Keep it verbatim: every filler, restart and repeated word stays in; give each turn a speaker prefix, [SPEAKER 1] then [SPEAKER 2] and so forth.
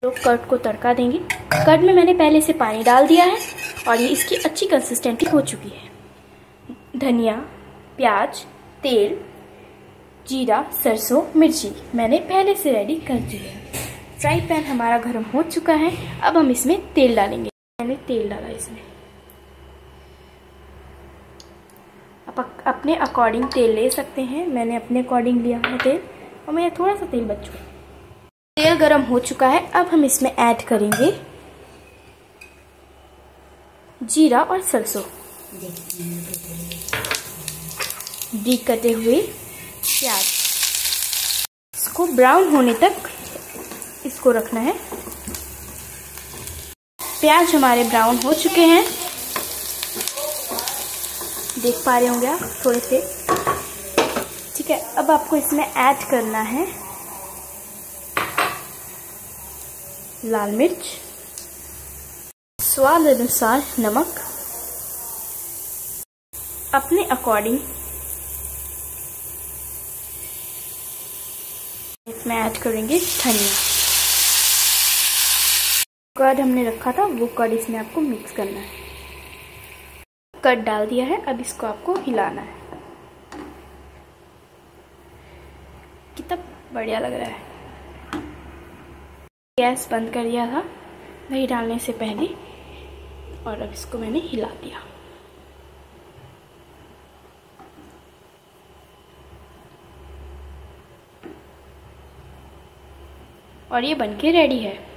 [SPEAKER 1] तो कर्ड को तड़का देंगे। कर्ड में मैंने पहले से पानी डाल दिया है और ये इसकी अच्छी कंसिस्टेंसी हो चुकी है। धनिया, प्याज, तेल, जीरा, सरसों, मिर्ची मैंने पहले से रेडी कर दी है। फ्राई पैन हमारा गर्म हो चुका है। अब हम इसमें तेल डालेंगे। मैंने तेल डाला इसमें। आप अपने अकॉर्डिंग तेल ले सकते हैं। मैंने अपने अकॉर्डिंग लिया है तेल और मेरा थोड़ा सा तेल बच चुका है। तेल गरम हो चुका है। अब हम इसमें ऐड करेंगे जीरा और सरसों, ब्रीक कटे हुए प्याज। इसको ब्राउन होने तक इसको रखना है। प्याज हमारे ब्राउन हो चुके हैं, देख पा रहे होंगे आप थोड़े से। ठीक है, अब आपको इसमें ऐड करना है लाल मिर्च, स्वाद अनुसार नमक, अपने अकॉर्डिंग इसमें ऐड करेंगे धनिया। कर्ड हमने रखा था वो कर्ड इसमें आपको मिक्स करना है। कर्ड डाल दिया है, अब इसको आपको हिलाना है। कितना बढ़िया लग रहा है। गैस बंद कर दिया था दही डालने से पहले और अब इसको मैंने हिला दिया। और ये बनके रेडी है।